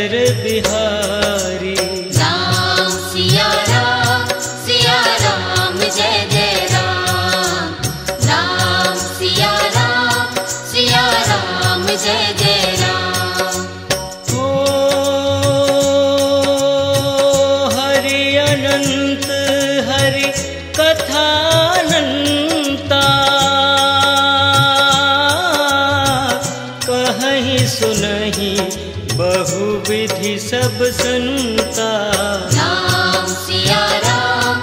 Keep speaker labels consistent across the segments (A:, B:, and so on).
A: अजर बिहारी।
B: राम सिया राम जय जय राम। राम सिया राम जय जय राम।
A: ओ हरि अनंत हरि कथानंता, कहीं सुनहि बहुविधि सब संता।
B: राम सिया राम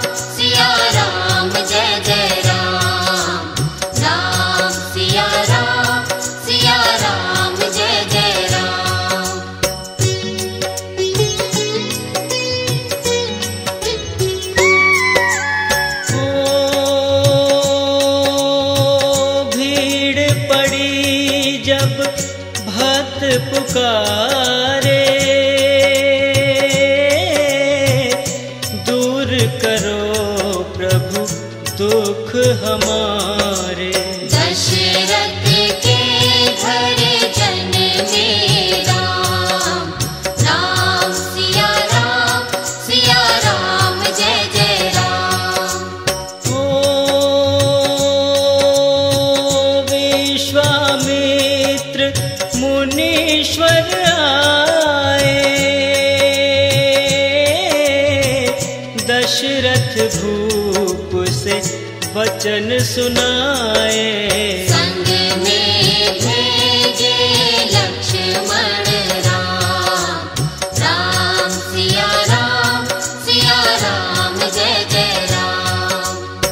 B: जय जय राम। राम सिया राम जय जय राम।
A: ओ भीड़ पड़ी जब भक्त पुकारे, दूर करो प्रभु दुख हमारे।
B: दशरथ के घर जन में राम। राम सिया राम जय जय राम।
A: ओ विश्वामित्र मुनीश्वर आए, दशरथ भूप से वचन सुनाए।
B: संग में भेजे लक्ष्मण राम। राम सिया राम जय जय राम।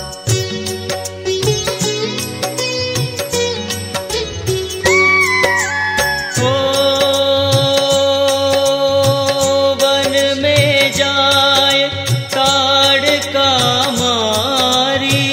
A: ओ वन में जाए ताड़का मारी,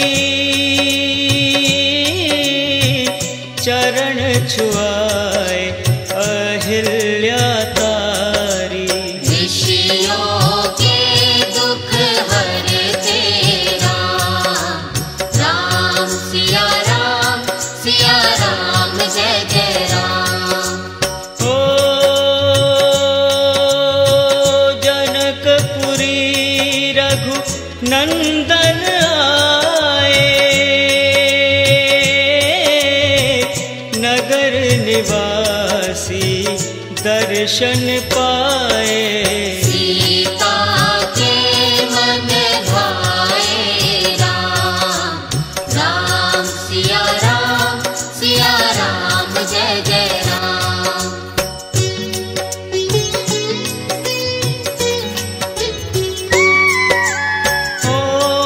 A: चरण छुआए अहिल्या तारी।
B: ऋषियों के दुख हरते राम। राम सिया राम जय जय राम।
A: ओ जनकपुरी रघु नंदन आए, नगर निवासी दर्शन पाए।
B: सीता के मन भाए राम। राम सिया राम जय जय राम।
A: ओ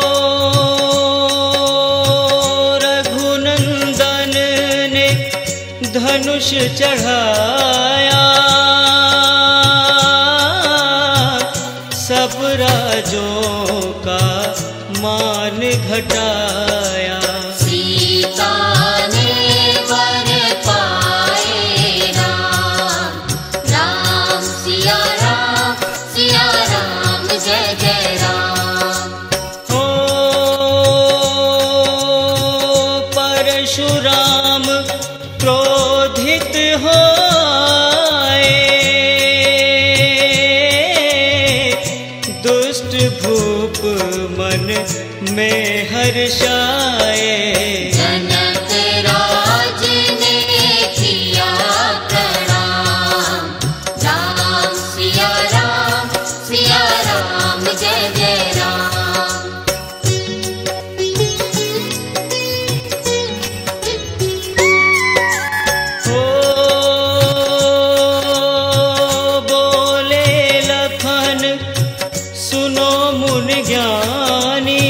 A: रघुनंदन ने धनुष चढ़ाया, सब राजों का मान घटाया।
B: सीता ने वर पाए राम। राम सिया राम जय जय राम।
A: ओ परशुराम क्रोधित हो आए, दुष्ट भूप मन में हर्षाए।
B: जनक राज ने किया प्रणाम। राम सिया राम जय जय राम।
A: ओ बोले लखन सुनो मुन ज्ञानी,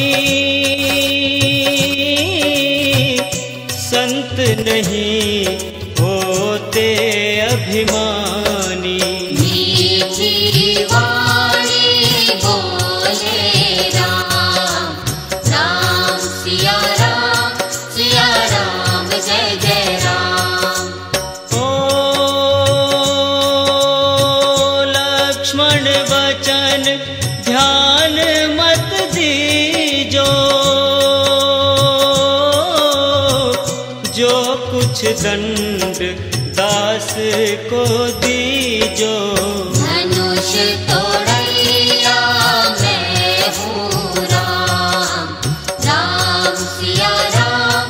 A: संत नहीं होते अभिमानी।
B: मीठी वाणी बोले राम। राम सिया राम जय जय राम।
A: ओ लक्ष्मण वचन ध्यान मत दीजो, जो कुछ दंड दास को दीजो।
B: धन तोड़ैया मैं हूँ राम। राम सिया राम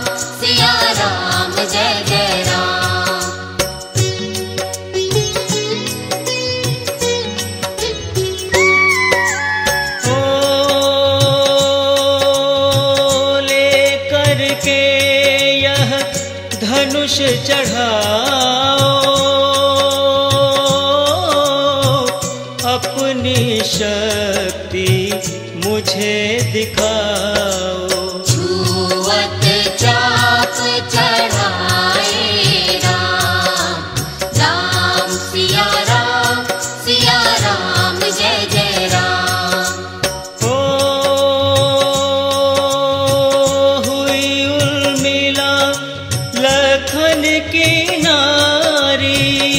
B: जय जय राम।
A: ओ लेकर के यह धनुष चढ़ाओ, अपनी शक्ति मुझे दिखाओ।
B: छुअत चाप चढ़ाए राम। राम सिया राम जय जय राम।
A: ओ हुई उर्मिला लखन की नारी,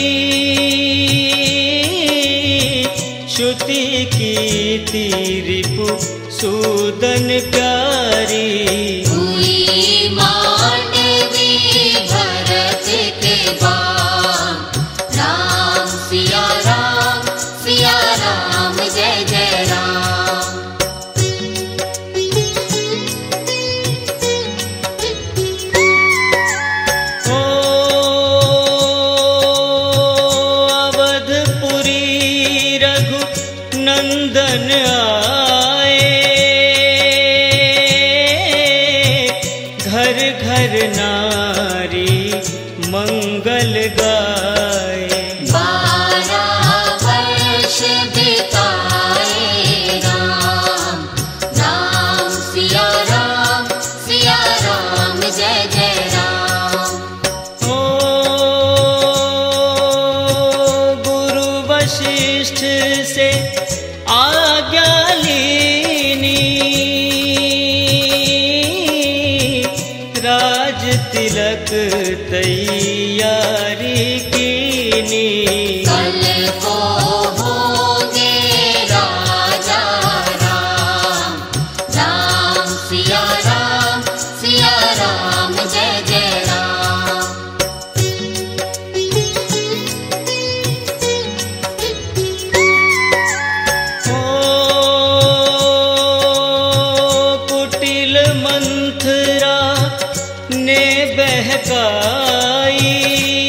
A: श्रुति की रिपु सूदन प्यारी।
B: हुई मांडवी भरत के बाम। राम सिया राम जय जय राम।
A: ओ अवधपुरी रघु नंदन आए, घर घर नारी मंगल गाए।
B: 12 वर्ष बिताए राम। राम सिया राम जय जय राम।
A: ओ गुरु वशिष्ठ से आज्ञा लीनी, राज तिलक तैयारी कीनी।
B: कल को होंगे राजा राम। राम सिया राम जय जय राम।
A: ओ कुटिल मंथरा ने बहकाई,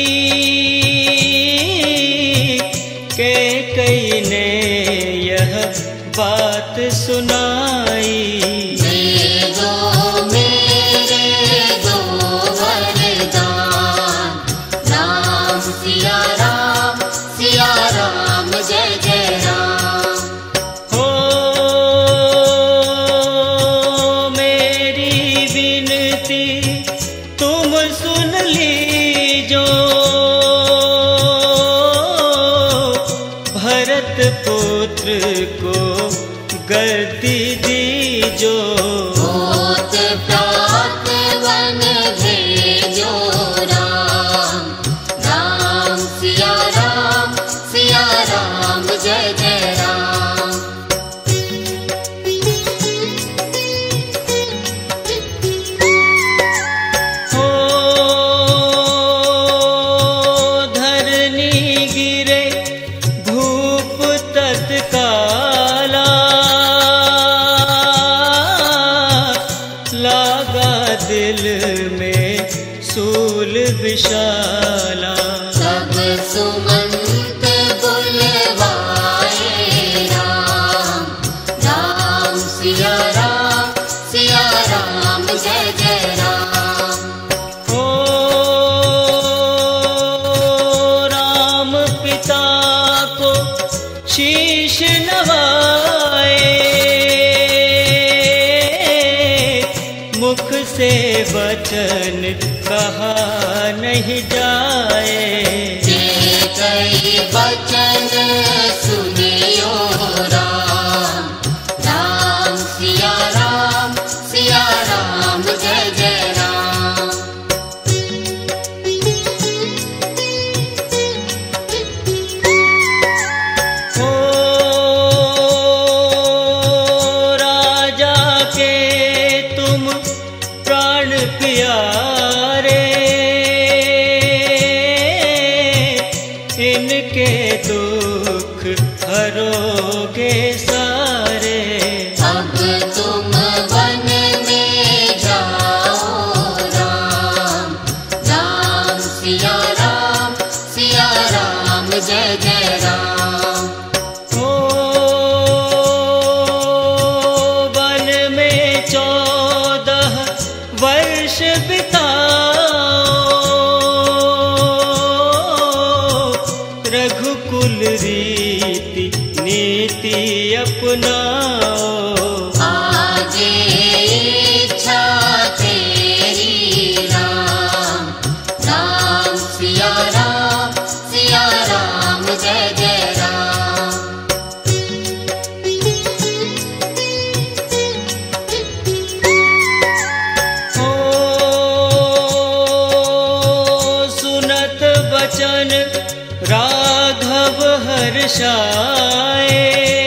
A: कैकेयी ने यह बात सुनाई।
B: दे दो मेरे दो वरदान। राम सिया राम जय जय राम।
A: हो मेरी विनती तुम सुन लीजो, भरत पुत्र को गद्दी दीजो।
B: होत प्रात वन भेजो राम। राम सिया राम जय जय राम।
A: हो धरनी गिरे भूप तत्काला, लागा दिल में सूल विशाला।
B: सब सुमंत बुलवाए राम। राम सिया राम जय जय राम।
A: ओ राम पिता को शीश नवाए, मुख से वचन कहा नहीं जाए।
B: जे कई वचन सुनियो राम। राम सिया राम जय जय राम।
A: ओ राजा के तुम प्राण प्यारे, इनके दुख हरो बरसाए,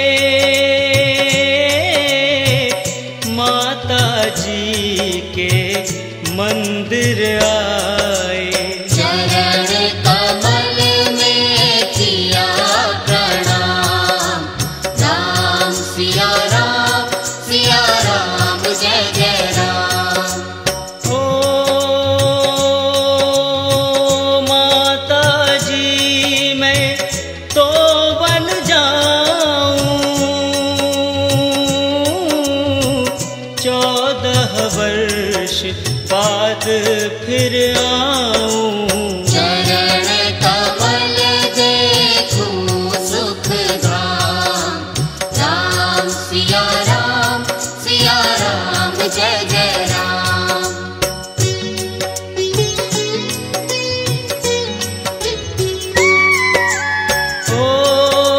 A: माता जी के मंदिर आए।
B: चरण कमल में किया प्रणाम, राम सिया राम जय जय राम।
A: ओ माता जी मैं तो बन जाऊं, 14 वर्ष बाद फिर आऊं।
B: चरण कमल देखूं सुख धाम, राम सिया राम जय जय राम।
A: ओ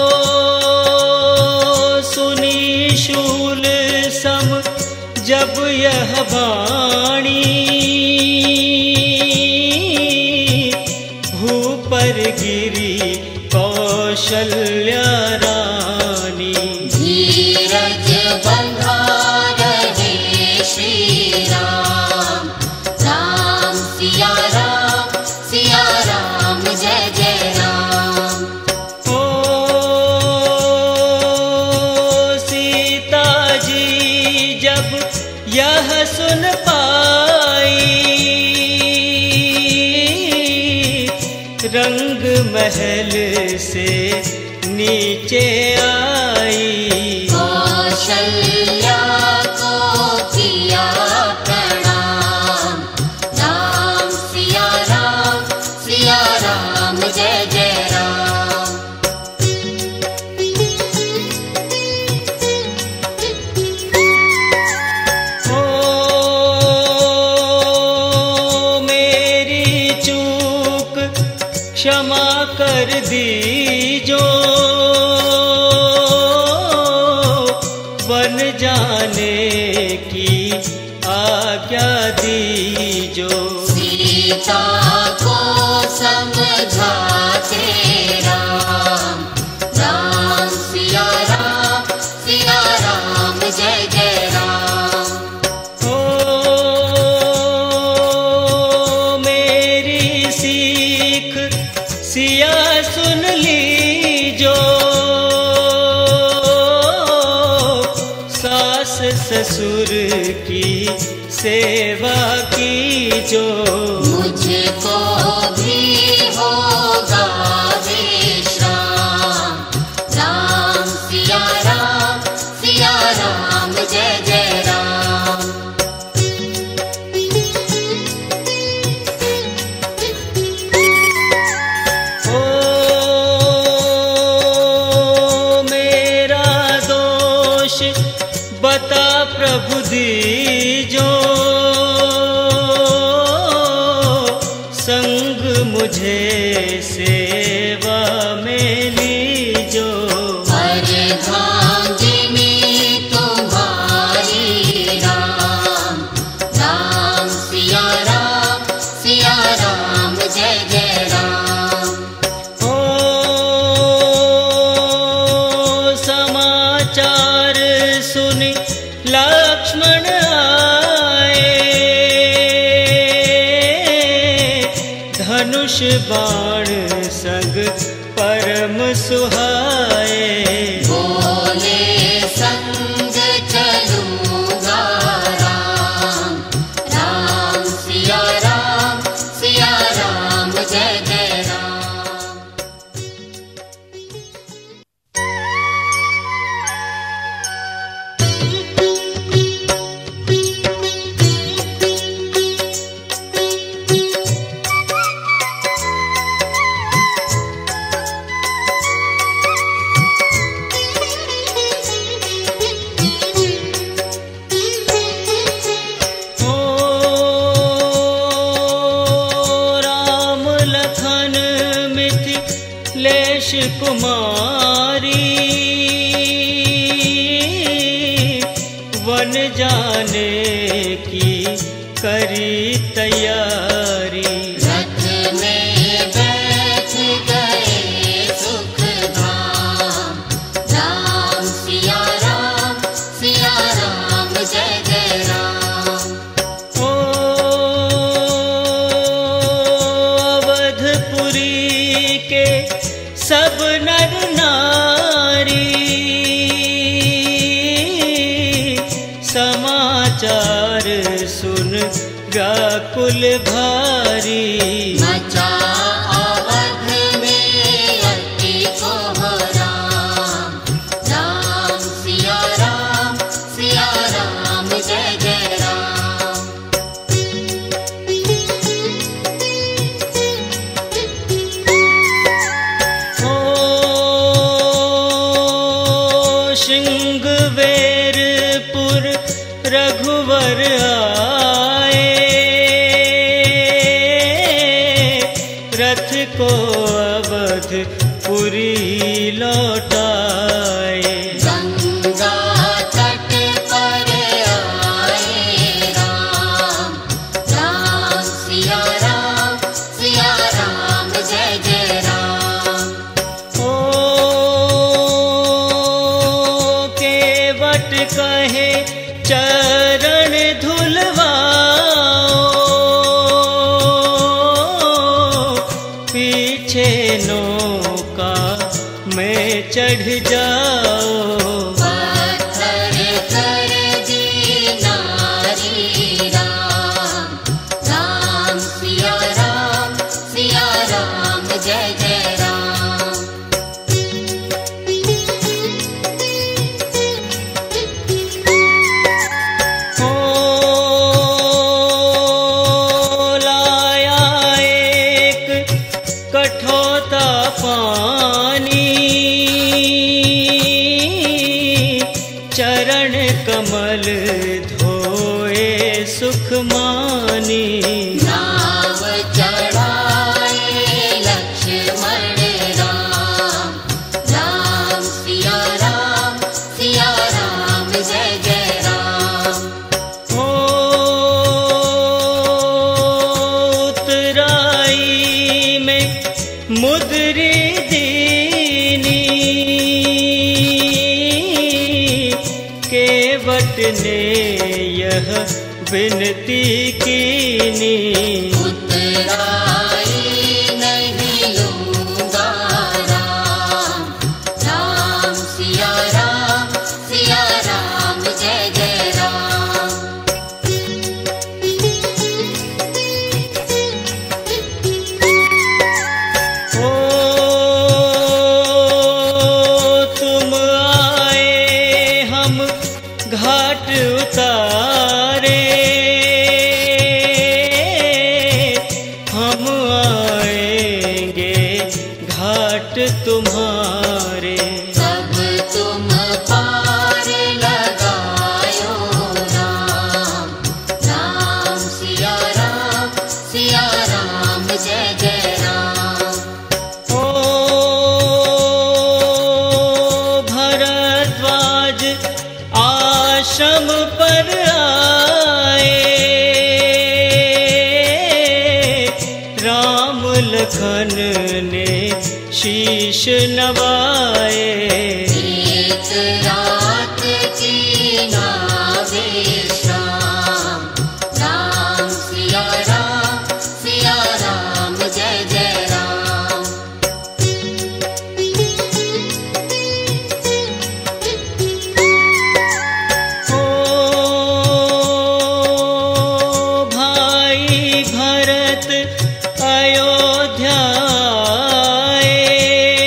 A: सुनी शूल सम जब यह वाणी, भूपर गिरी कौशल्या रानी।
B: धीरज बंधा रहे श्री राम, राम सिया राम जय जय राम।
A: ओ सीता जी जब यह सुन पाई, रंग महल से नीचे आई।
B: कौशल्या को किया प्रणाम, राम सिया राम जय जय राम।
A: ओ मेरी चूक क्षमा कर दीजो, बन जाने की आज्ञा दीजो।
B: सीता को समझाते राम, राम सिया राम जय जय राम।
A: ओ मेरी सीख सिया सुन लीजो, सास ससुर की सेवा कीजो।
B: मुझको भी होगा विश्राम, राम सिया राम जय जय राम।
A: ओ मेरा दोष बता प्रभु दीजो, संग मुझे सेवा में लीजो।
B: अर्धांगिनी तुम्हारी राम, राम सिया राम जय जय राम।
A: ओ समाचार सुनि लक्ष्मण आए, धनुष बाण संग परम सुहाए।
B: बोले संग चलूंगा राम, राम सिया राम जय जय राम।
A: लेश कुमारी वन जाने की करी तैयारी।
B: रथ में बैठ गए सुखधाम,
A: व्याकुल भारी।
B: मचा अवध में अति कोहराम, राम सिया राम जय जय राम।
A: ओ श्रृंगवेरपुर रघुवर आए, रथ को अवधपुरी लौटाए।
B: गंगा तट पर आए राम, राम सिया राम जय जय राम।
A: ओ केवट कहे चरण धुलवाओ, पीछे नौका में चढ़ जाओ।
B: पत्थर कर दी नारी राम, राम सिया राम जय जय राम।
A: लाया एक कठोता पानी, चरण कमल धोए सुख मानी।
B: नाव चढ़ाए लक्ष्मण राम, राम सिया राम जय जय राम।
A: ओ उतराई में मुद्री दीनी, केवट ने यह विनती कीनी।
B: उतराई नहीं लूंगा राम, राम सिया राम जय जय राम।
A: ओ तुम आए हम घाट उतारे, हम आएंगे घाट तुम्हारे।
B: सब तुम पार लगायो राम, राम सिया राम जय जय राम।
A: ओ भरद्वाज आश्रम पर आए, राम लखन ने शीश नवाए।
B: एक रात की नावे श्याम, राम सिया राम जय जय राम।
A: ओ भाई भरत अयोध्या आए,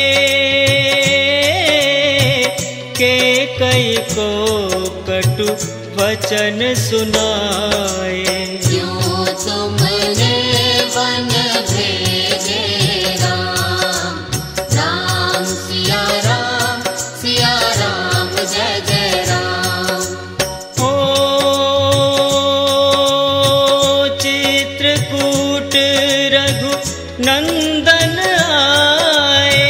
A: के कई को कटु वचन सुनाए।
B: क्यों तुमने वन भेजे राम, राम सिया राम जय जय राम।
A: ओ चित्रकूट रघु नंदन आए,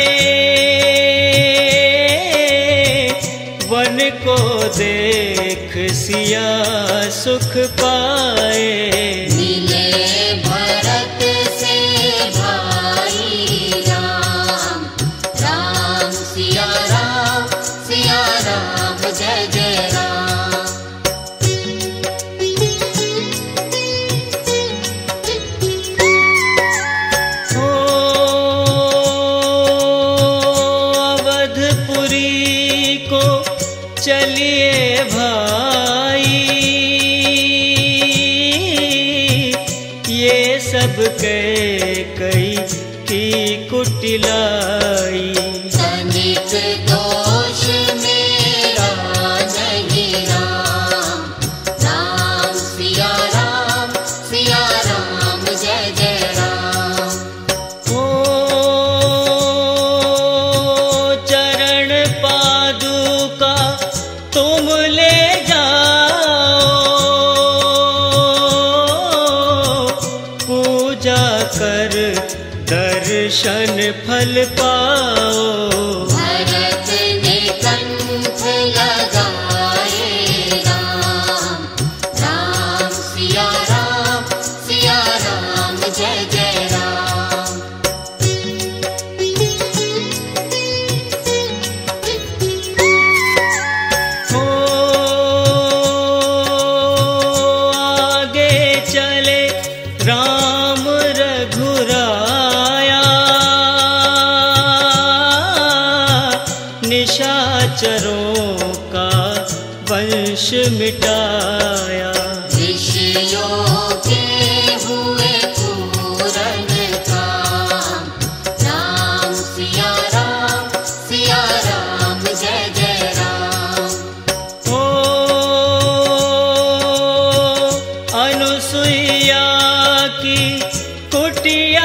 A: वन को देख सिया सुख पाए।
B: मिले भरत से भाई राम, राम सिया राम जय जय राम।
A: ओ अवधपुरी को चलिए भाई, ये सब कई की कुटिलाई।
B: तनिक दोष मेरा नहीं राम, राम सिया राम जय जय राम।
A: ओ चरण पादुका तुम ले दर्शन फल पाओ।
B: भरत ने कंठ लगाए राम, राम सिया राम जय जय राम।
A: हो आगे चले राम रघुराया, निशाचरों का वंश मिटाया।
B: ऋषियों के हुए पूरन काम, राम सिया राम जय जय राम।
A: ओ अनुसुईया की कुटिया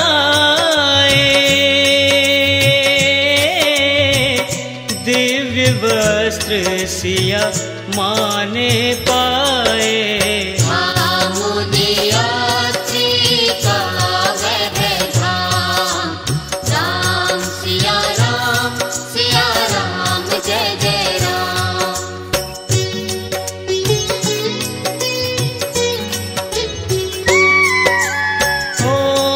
A: वस्त्र सिया माने पाए।
B: मुनिया का वह धाम, राम सिया राम जय जय राम।
A: ओ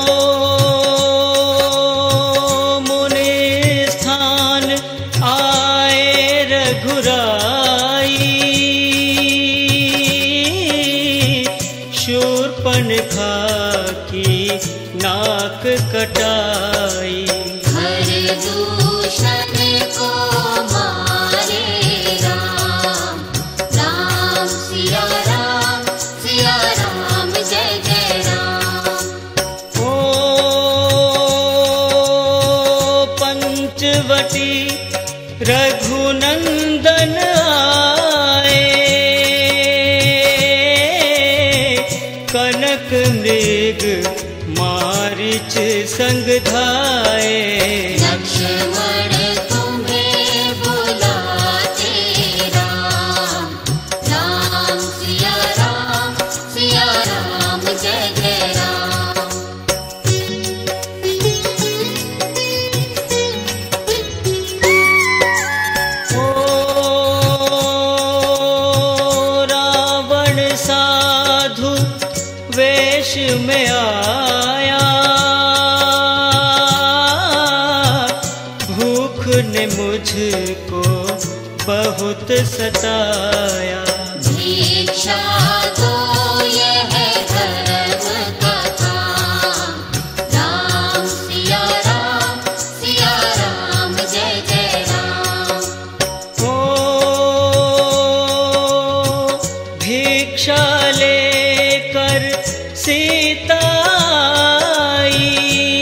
A: मुनि स्थान आए रघुराई, शूर्पणखा की नाक कटाई।
B: हर दूषण को मारे राम, राम सिया राम जय जय राम।
A: ओ पंचवटी रघुनंदन आए, कनक मृग मारिच संग धाए।
B: लक्ष्मण तुम्हें बुलाते राम, राम सिया राम जय जय राम।
A: ओ रावण साधु वेश में आया, भूख ने मुझको बहुत सताया।
B: भिक्षा दो यह धर्म का काम, राम सिया राम जय जय राम।
A: ओ भिक्षा लेकर सीता आई,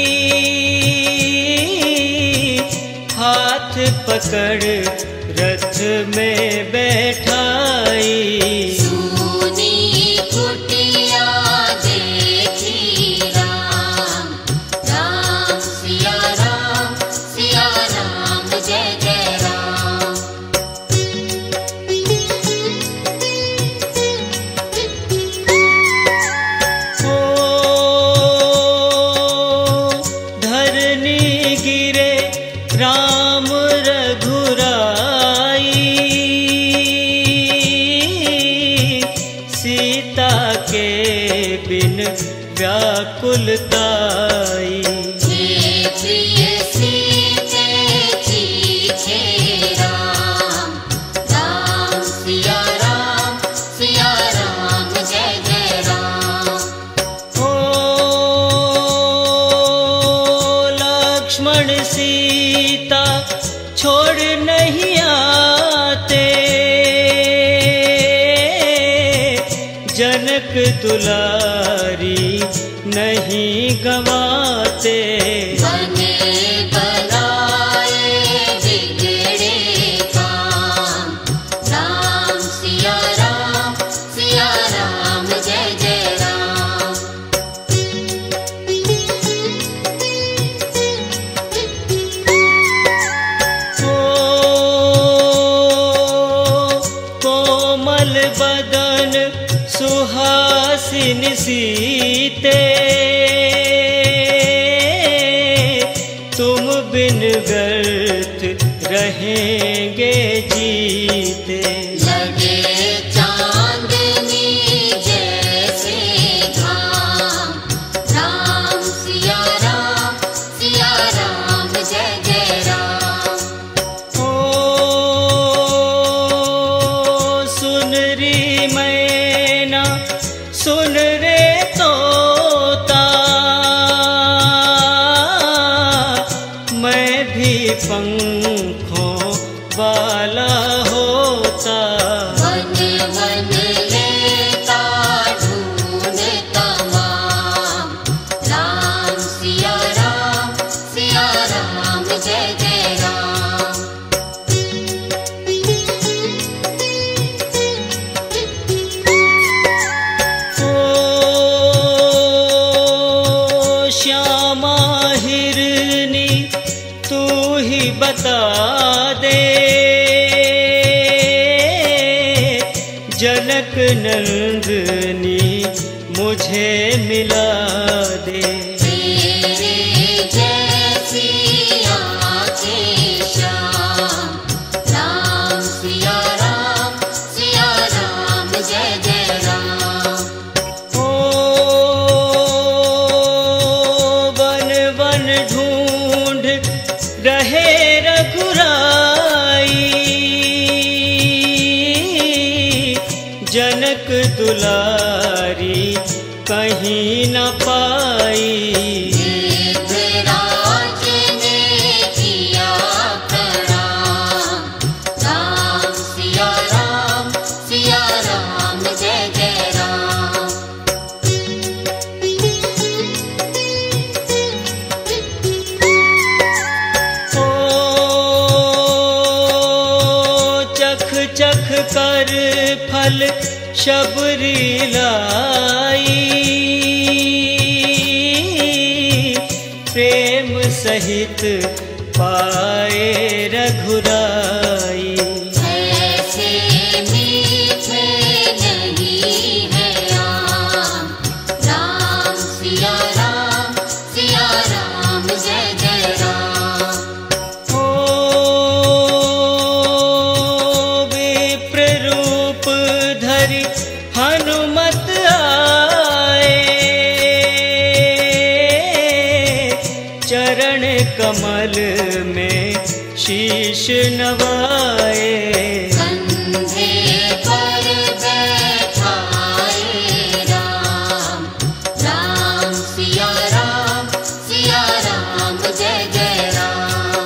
A: हाथ पकड़ रथ में बैठाई।
B: सूनी कुटिया देखी राम, राम सिया राम जय जय राम।
A: ओ धरनी गिरे राम रघुराई, सीता के बिन व्याकुलताई।
B: हे प्रिय सीते चीखे राम, राम सिया राम जय जय राम।
A: ओ लक्ष्मण सीता छोड़ नहीं आते, जनक दुलारी नहीं गवाते।
B: बने बनाए बिगड़े काम, राम सिया राम जय जय राम।
A: ओ कोमल बदन सुहासिन सीते, तुम बिन व्यर्थ रहेंगे जीते।
B: लगे चांदनी जैसे धाम, राम सिया राम जय जय राम।
A: ओ सुन री मैना सुन रे तोता, मैं भी पंखों वाला होता।
B: मन मन लेता ढूंढ तमाम, राम सिया राम जय जय राम।
A: ओ श्यामा हिरनी तू ही बता दे, जनक नंदनी मुझे मिला दे।
B: तेरे जैसी आँखें श्याम, राम सिया राम जय जय राम।
A: ओ वन वन ढूंढ रहे रघुराई, जनक दुलारी कहीं न पाई।
B: देवराज ने किया प्रणाम, राम सिया राम जय जय राम।
A: ओ चख चख कर फल शबरी लाई, प्रेम सहित पाए रघुराई।
B: ऐसे मीठे नहीं है आम, राम सिया राम जय जय राम।
A: ओ विप्र रूप धरि हनुमत आए, चरण कमल में शीश नवाए।
B: कंधे पर बैठाए राम सिया राम जय जय राम।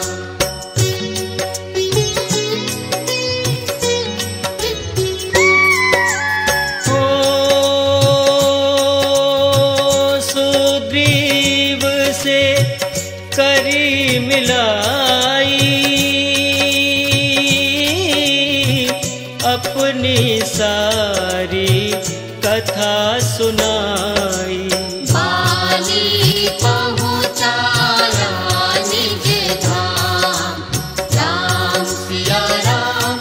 A: ओ सुग्रीव से करी मिलाई, अपनी सारी कथा सुनाई।
B: बाली पहुँचाया निज धाम, राम सिया राम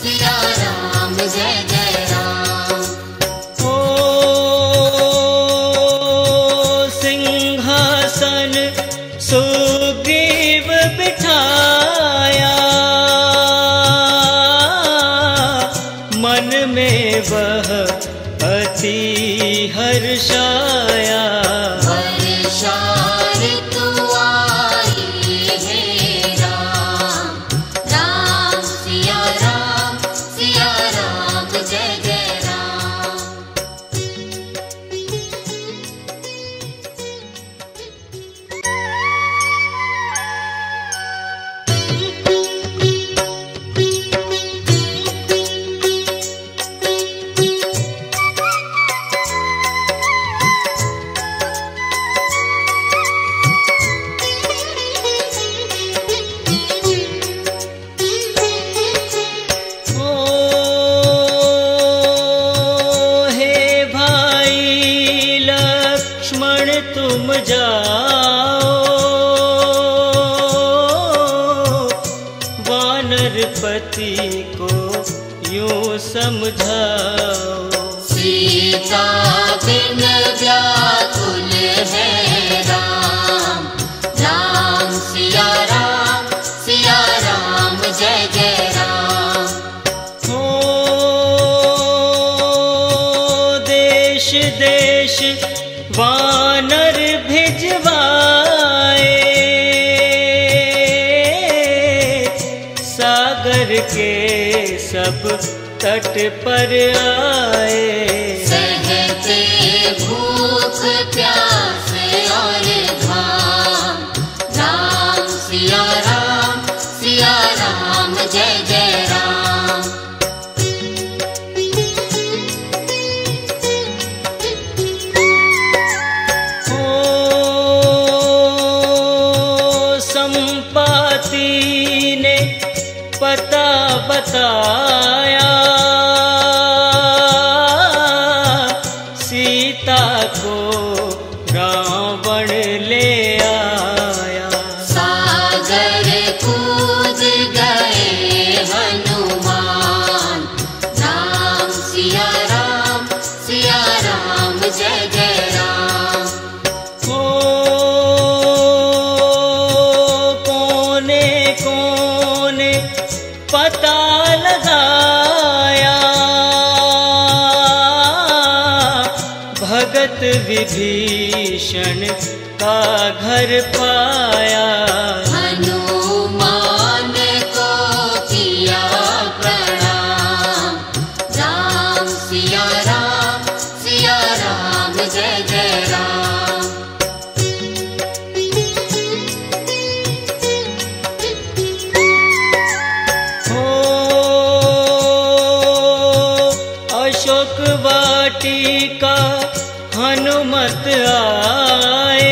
B: जय जय राम।
A: ओ सिंहासन सुग्रीव बिठाया, मन में वह अति हर्षाया।
B: वर्ष
A: लक्ष्मण तुम जाओ, वानरपति को यूं समझाओ।
B: सीता बिन व्याकुल है राम, राम सिया राम जय जय राम।
A: हो देश देश वानर भिजवाए, सागर के सब तट पर आए।
B: सहते भूख प्यास और घाम, राम सिया राम जय जय राम।
A: संपाति ने पता बताया, सीता को रावण ले आया।
B: सागर कूद गए हनुमान, राम सिया राम जय जय राम।
A: कोने कोने पता लगाया, भगत विभीषण का घर पाया।
B: हनुमान को किया प्रणाम, राम सिया राम जय जय राम।
A: अशोक वाटिका हनुमत आए,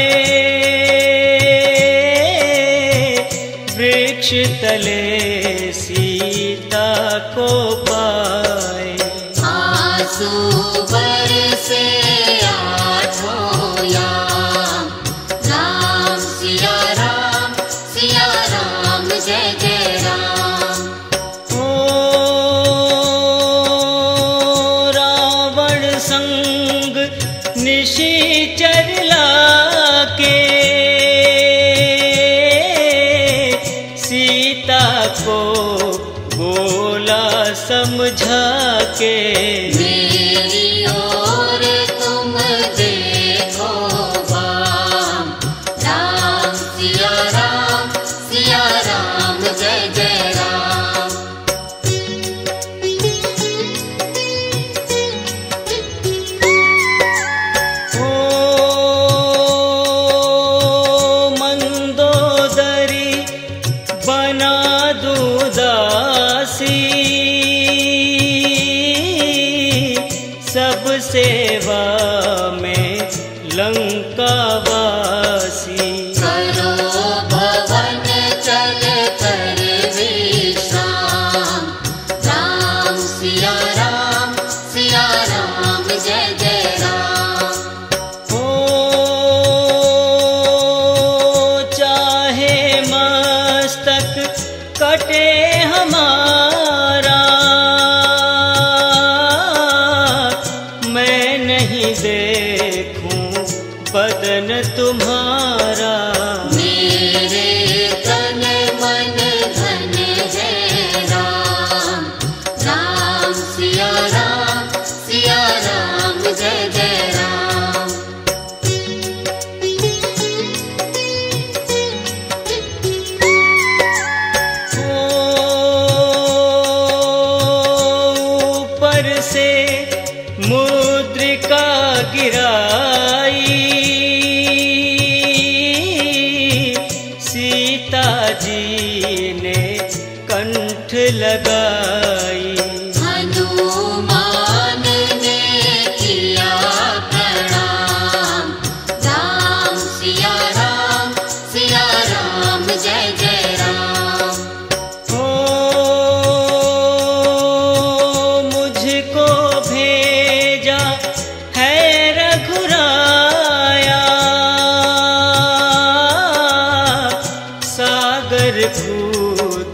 A: वृक्ष तले सीता को पाए।
B: आंसू बरसे आठों याम, राम सिया राम जय जय राम।
A: रावण संग निशिचर लाके, सीता को बोला समझा के।
B: मेरी ओर तुम देखो बाम, राम सिया राम जय जय राम।
A: मंदोदरी बना दूदासी, सब सेवा में लंका वासी।
B: करो भवन चल कर विश्राम, राम सिया राम जय जय राम।
A: चाहे मस्तक कटे हमारा, मैं नहीं देखूं बदन तुम्हारा।
B: मेरे तन मन धन है राम, राम सिया राम जय जय राम।
A: ऊपर से मुद्रिका गिराई, सीता जी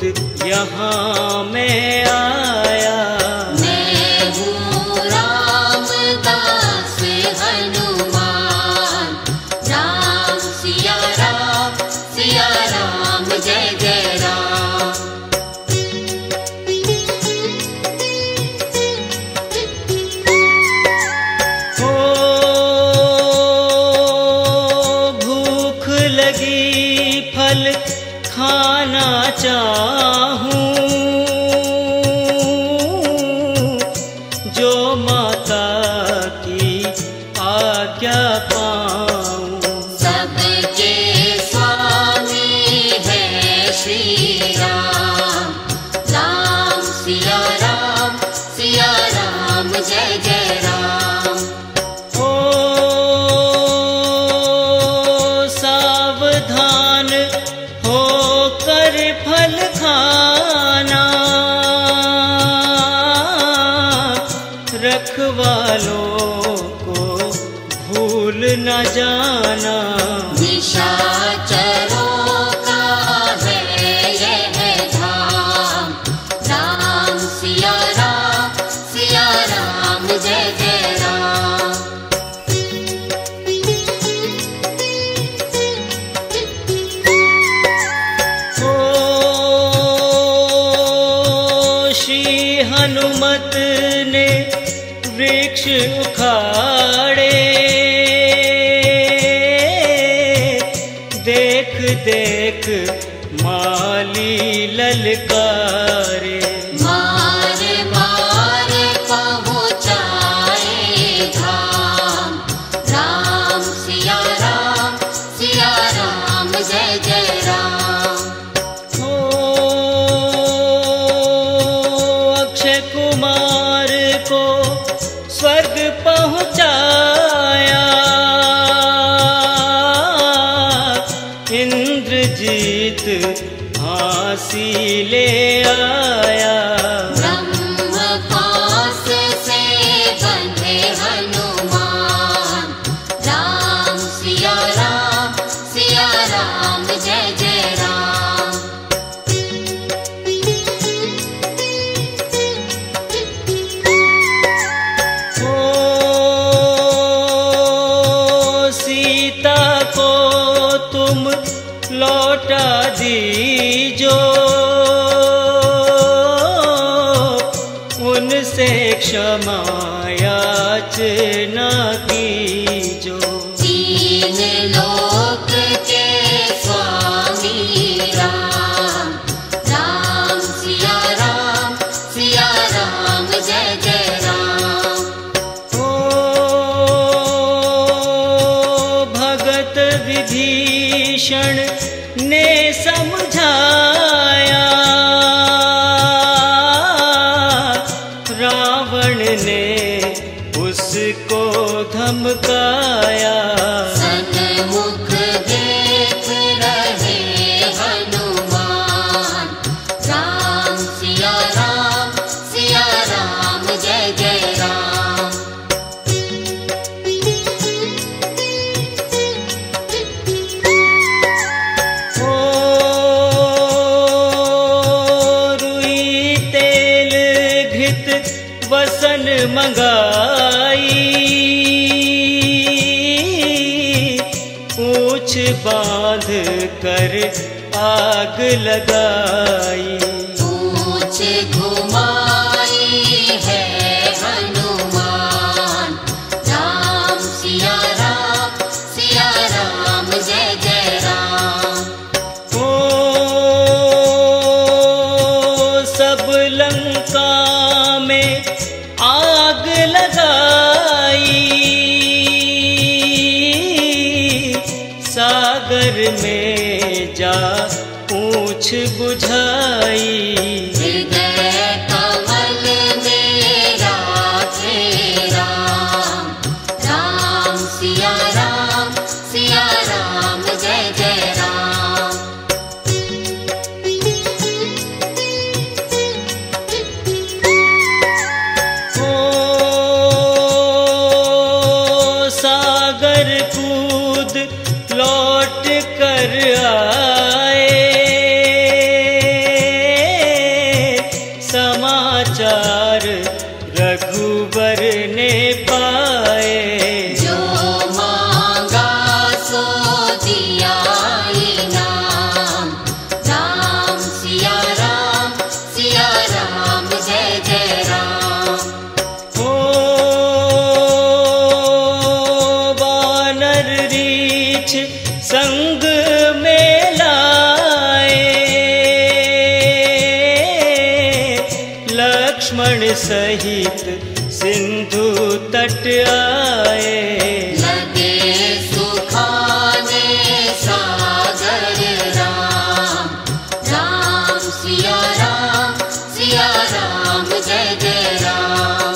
A: यहाँ मैं आया।
B: मैं हूँ रामदास हनुमान, राम सिया राम जय जय राम।
A: हो भूख लगी फल खाना चाहूं, जो माता की आज्ञा पाऊं।
B: सबके स्वामी है श्री राम, राम सिया राम जय जय राम।
A: ओ सावधान होकर फल खाना, रखवालों को भूल न जाना।
B: निशाचरों का है यह धाम, राम सिया राम जय जय राम।
A: ओ श्री हनुमत ने वृक्ष उखाड़े, देख देख माली ललकारे।
B: मार मार पहुँचाए धाम, राम सिया राम जय जय राम।
A: हो अक्षय कुमार को स्वर्ग पहुँचाया, इंद्रजीत फांसी ले आया।
B: ब्रह्म पास से बंधे हनुमान, राम सिया राम जय जय राम।
A: ओ सीता को तुम लौटा दीजो, उनसे क्षमा याचना कीजो।
B: तीन लोक के स्वामी राम, राम सिया राम जय जय राम।
A: ओ भगत विभीषण ने समझाया, रावण ने उसको धमकाया।
B: सन्मुख देख रहे हनुमान, राम सिया राम जय जय राम।
A: ओ रुई तेल घृत वसन मंगाई, पूछ बांध कर आग लगाई।
B: पूछ घुमाई है हनुमान, राम सिया राम जय जय राम।
A: ओ सब लंका में आग लगाई, सागर में जा पूछ बुझाई।
B: हृदय कमल में राखे राम, राम सिया राम जय जय राम।
A: ओ सागर कूद लौट कर आए, बीच संग में लाए, लक्ष्मण सहित सिंधु तट आए।
B: लगे सुखाने सागर राम, राम सिया राम जय जय राम।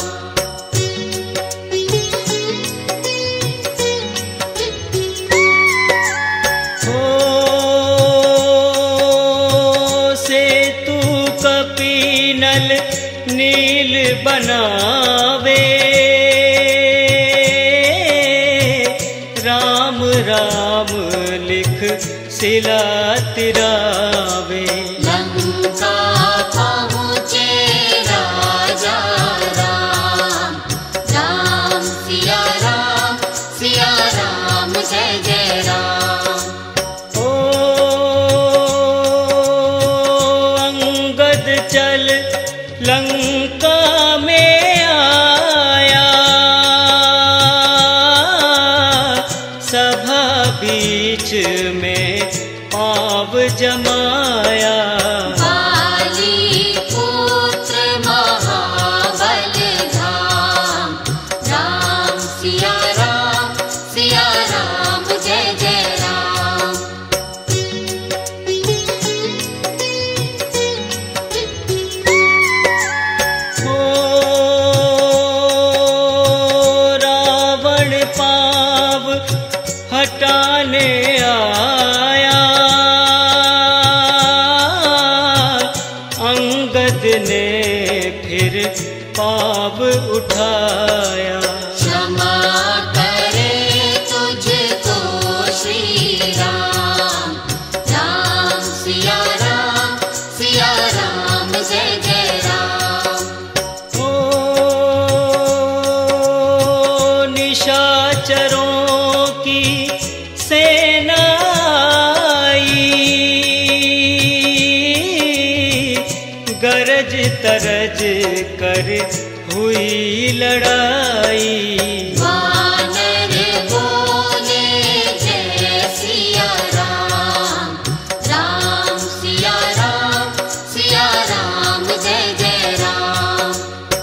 A: सेतु कपिनल नील बनावे, राम राम लिख सिला तिरावे।
B: लंका पहुँचे राजा राम, राम सिया राम जय जय राम।
A: अंगद चल लंका में आया, सभा बीच में पाव जमाया।
B: बाली पुत्र महाबल धाम, राम सिया राम जय जय राम।
A: रावण पाव हटाने आया, अंगद ने फिर पाव उठाया।
B: क्षमा करे तुझको श्री राम, राम सिया राम जय जय राम।
A: निशाचरों की सेना आई, गरज तरज कर हुई लड़ाई।
B: वानर बोले जय सिया राम, राम सिया राम जय जय राम।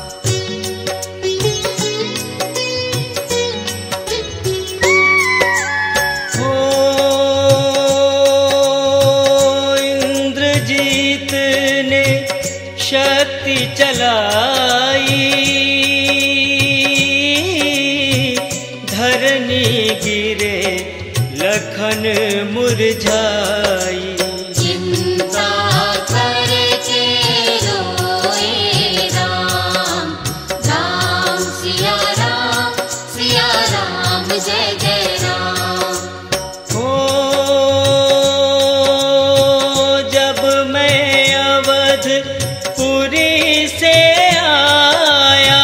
A: इंद्रजीत ने शक्ति चलाई, धरनी गिरे लखन मुरझाई।
B: चिंता करके रोए राम, राम सिया राम जय जय राम।
A: जब मैं अवधपुरी से आया,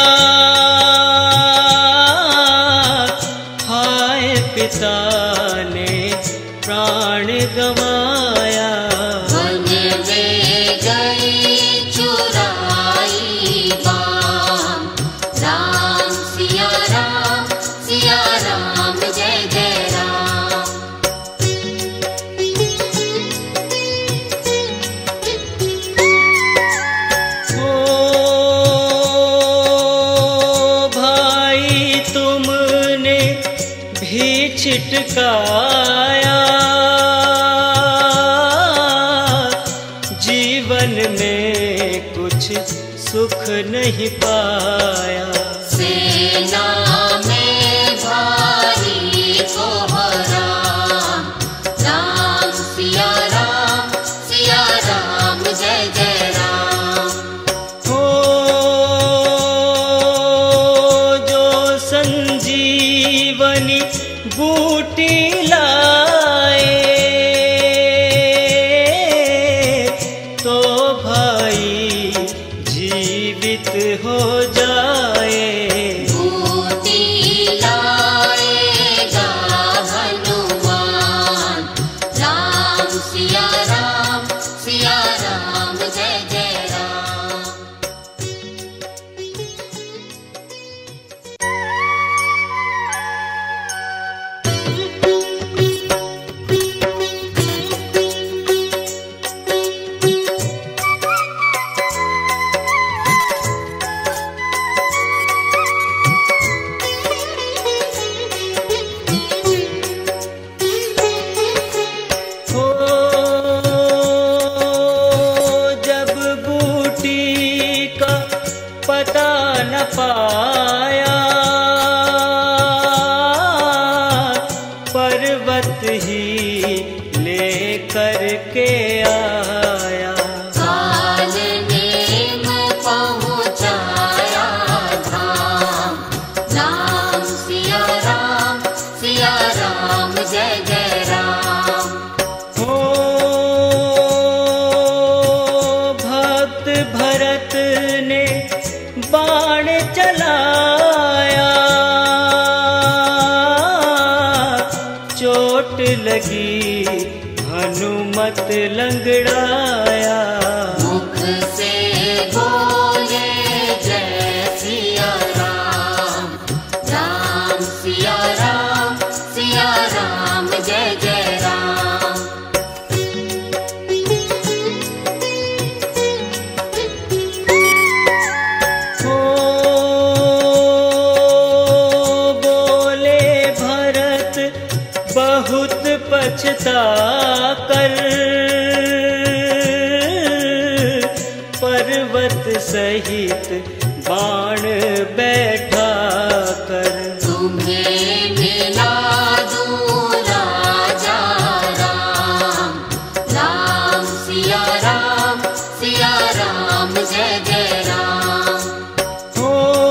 A: हाय पिता ने प्राण गवाया।
B: वन में गई चुराई बाम, राम सिया राम जय जय राम।
A: भाई तुमने भी छिटकाया, जीवन में कुछ सुख नहीं पाया।
B: सेना में भारी कोहराम, राम सिया राम जय जय राम।
A: जो संजीवनी बूटी लाए, तो भाई जीवित हो जा। पर्वत ही लेकर के आया।
B: काल नेम पहुँचाया धाम, राम सिया राम जय जय राम।
A: हो भक्त भरत ने बाण चलाया, चोट लगी हनुमत लंगड़ाया।
B: मुख से बोले जय सिया राम, राम सिया राम जय जय राम।
A: हो बोले भरत बहुत पछता कर, पर्वत सहित बाण बैठा कर।
B: तुम्हें मिला दूं राजा राम, राम सिया राम जय जय राम।
A: हो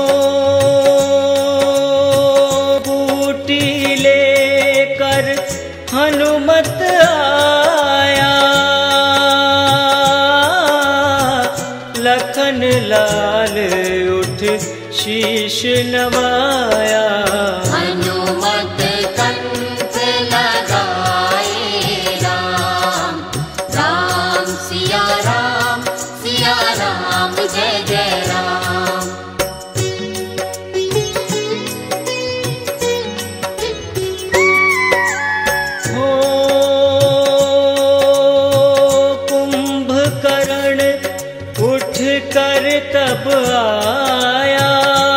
A: बूटी लेकर हनुमत आया, लखन लाल उठ शीश नवाया।
B: हनुमत कंठ लगाए राम, राम सिया राम जय जय राम।
A: हो कुंभकर्ण उठ कर तब आया,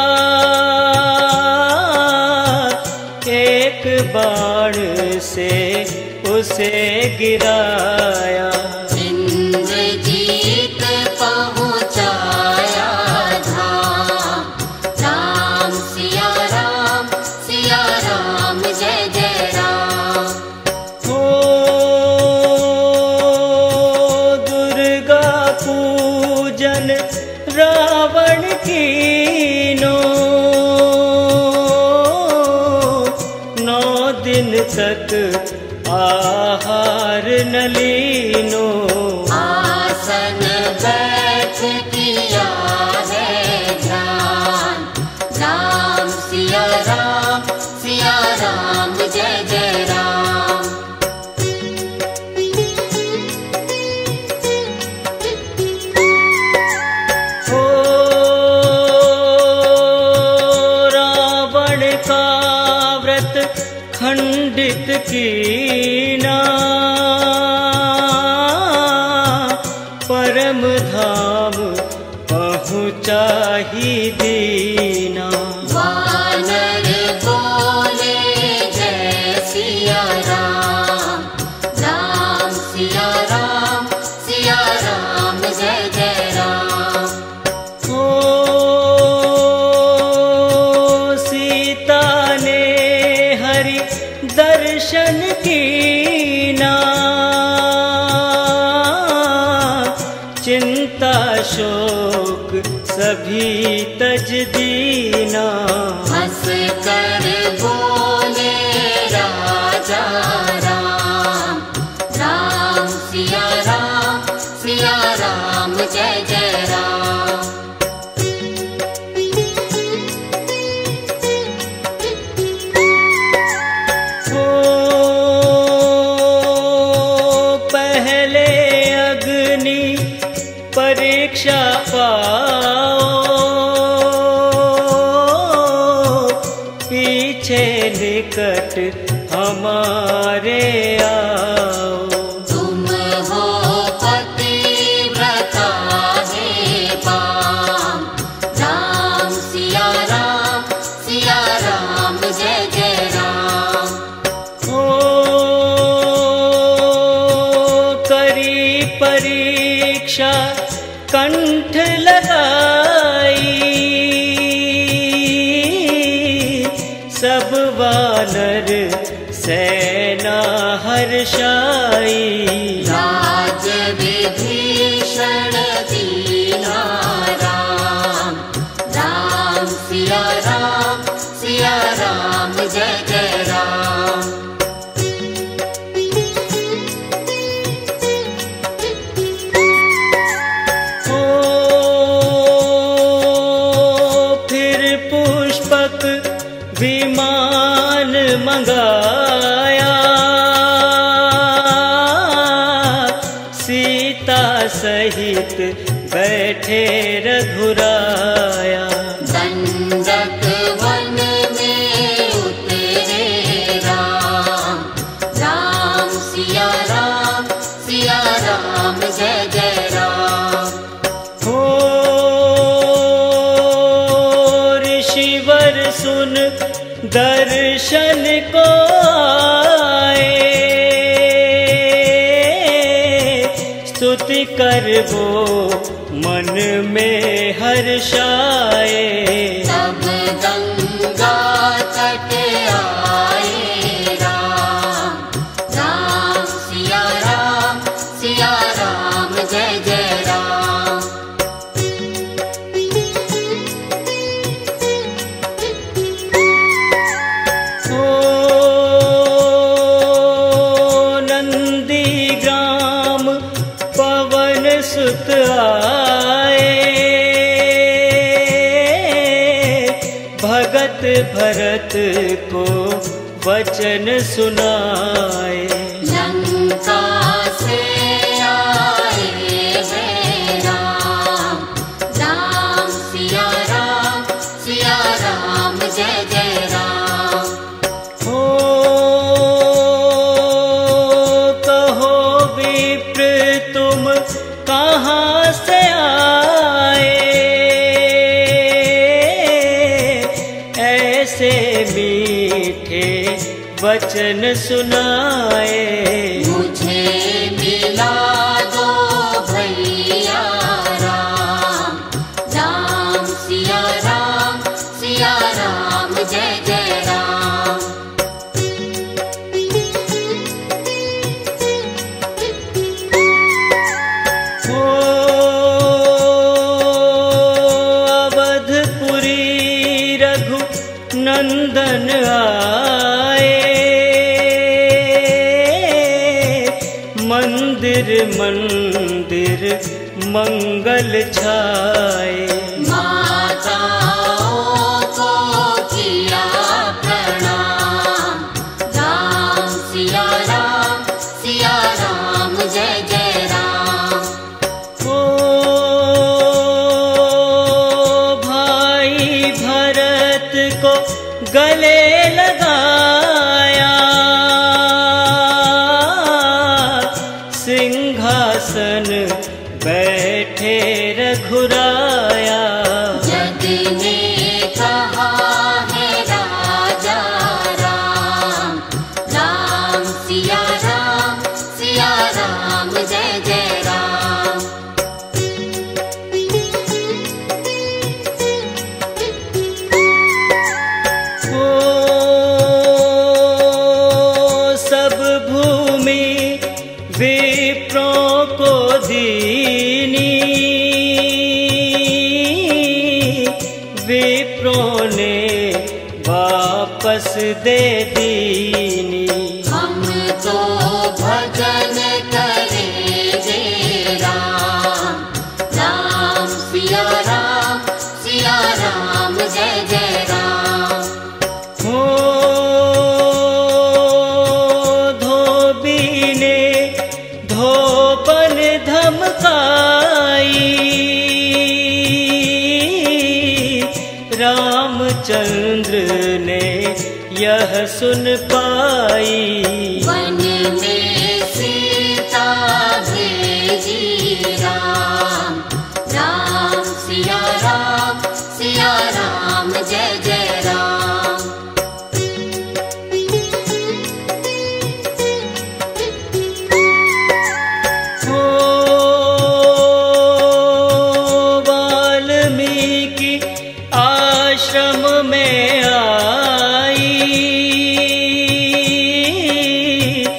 A: एक बाण से उसे गिराया।
B: इंद्रजीत पहुँचाया धाम, राम सिया राम जय जय राम।
A: हो दुर्गा पूजन रावण कीनो, 9 दिन तक आहार न लीनो।
B: आसन बैठ किया है ध्यान, राम सिया राम जय जय राम।
A: हो रावण का व्रत खंडित कीना, परम धाम पहुँचा ही दीना।
B: वानर बोले जय सिया राम, राम सिया राम जय जय राम।
A: हो सीता ने हरि दर्शन कीना, चिंता शोक सभी तज दीना।
B: हंस कर बोले राजा राम, राम सिया राम जय जय राम।
A: हो पहले अग्नि परीक्षा पाओ, पीछे निकट हमारे आओ।
B: तुम हो पतिव्रता हे बाम, राम सिया राम जय जय राम।
A: हो करी परीक्षा कंठ लगाई, सब वानर सेना हर्षाई।
B: राज विभीषण दीना राम, राम सिया राम जय जय राम।
A: ओ फिर पुष्पक विमान मंगाया, सीता सहित बैठे रघुराया।
B: दंडक वन में उतरे राम, राम सिया राम जय जय राम।
A: हो ऋषिवर सुन दर्शन को आए, स्तुति करबो मन में हर्षाए।
B: तब गंगा तट आए राम, राम सिया राम जय जय राम।
A: ओ नंदी ग्राम पवन सुत आए, भगत भरत को वचन सुनाए।
B: लंका से आए हैं राम, राम सिया राम जय जय राम।
A: हो कहो विप्र तुम कहाँ से आए, ऐसे मीठे वचन सुनाए।
B: मुझे मिला दो भैया राम, राम सिया राम जय जय राम।
A: हो अवधपुरी रघु नंदन आए, मंदिर मंदिर मंगल छाए।
B: माताओं को किया प्रणाम, राम सिया राम जय जय राम।
A: ओ भाई भरत को गले लगाया, सिंहासन बैठे रघुराया।
B: जग ने कहा है राजा राम, राम सिया राम जय जय राम।
A: ओ सब भूमि विप्रों को दीनी, विप्रों ने वापस दे दीनी।
B: हम तो भजन करेंगे राम, राम सिया राम जय जय राम।
A: हो धोबी ने धोबन धमकाई, रामचंद्र ने यह सुन पाई।
B: वन में सीता भेजी राम, राम सिया राम जय जय राम।
A: हो वाल्मीकि आश्रम में आई,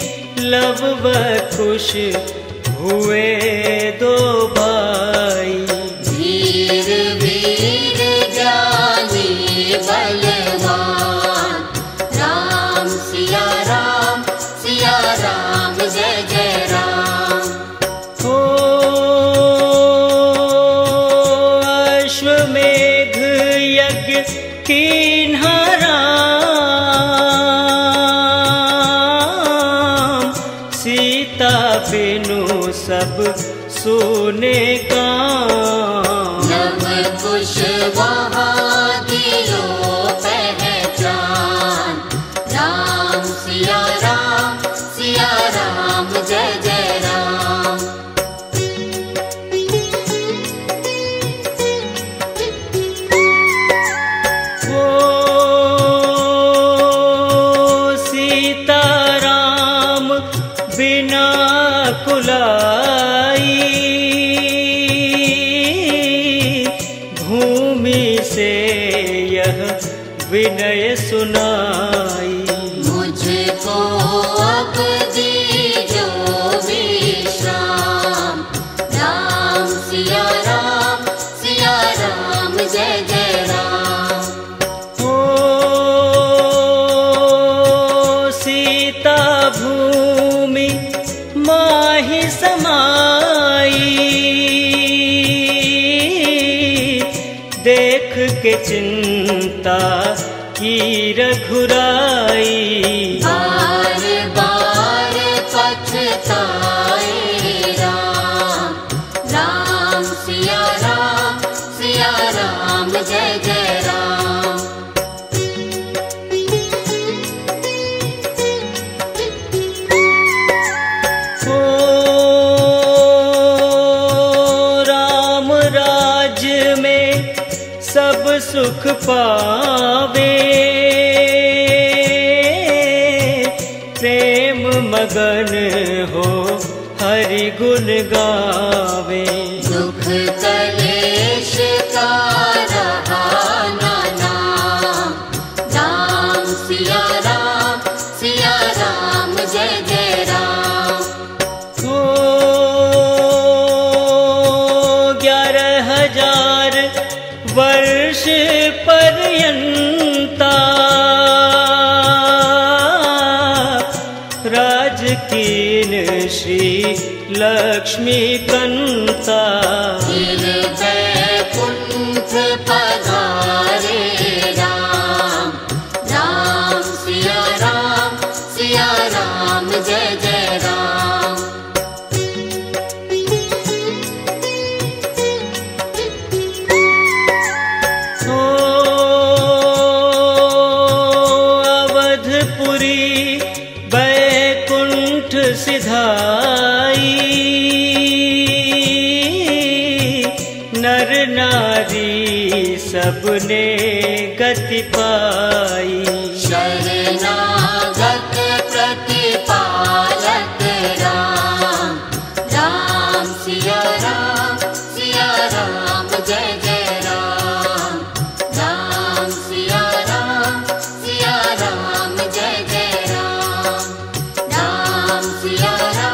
A: लव व कुश हुए दो भाई।
B: वीर वीर ज्ञानी बलवान, राम सिया राम जय जय राम।
A: हो अश्वमेघ यज्ञ कीन्हा राम, सीता बिनु सब सोने काम।
B: लव कुश वहाँ दियो पहचान, राम सिया राम जय जय राम।
A: ओ सीता राम बिना कुलाई, भूमि से यह विनय सुनाई।
B: मुझको अब दीजो विश्राम, राम सिया राम जय जय राम।
A: ओ सीता भूमि माहि समाई, देख के चिंता की रघुराई।
B: बार बार पछताए राम सिया राम जय जय राम।
A: ओ राम राज्य में सब सुख पावे, प्रेम मगन हो हरि गुण गावे।
B: दुख कलेश का रहा ना नाम, राम सिया राम जय जय राम।
A: हो 11,000 वर्ष पर्यंता, राज कीन श्री लक्ष्मी कंता।
B: फिर वैकुंठ पधारे राम सिया राम जय जय राम।
A: ओ अवधपुरी वैकुंठ सिधाई, नर नारी सबने गति पाई।
B: शरणागत प्रतिपालक राम सिया राम जय जय राम सिया राम जय जय राम सिया राम।